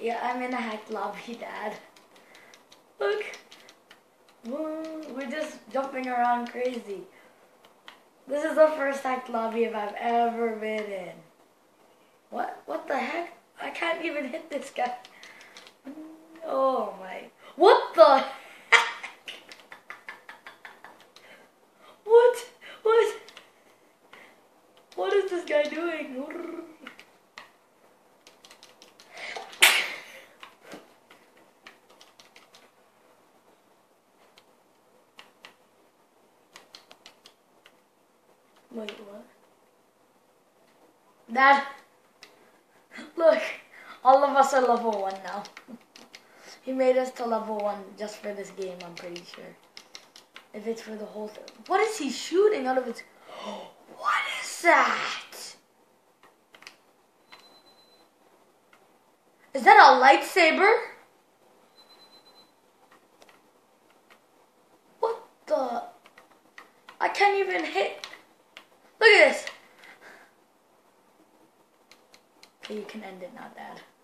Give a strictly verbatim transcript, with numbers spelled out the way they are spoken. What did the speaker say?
Yeah, I'm in a hacked lobby, Dad. Look. We're just jumping around crazy. This is the first hacked lobby I've ever been in. What? What the heck? I can't even hit this guy. Oh my. What the heck? What? What? What is this guy doing? Wait, what? Dad, look, all of us are level one now. He made us to level one just for this game, I'm pretty sure. If it's for the whole thing. What is he shooting out of his... What is that? Is that a lightsaber? What the... I can't even hit... Look at this. Okay, you can end it now, Dad.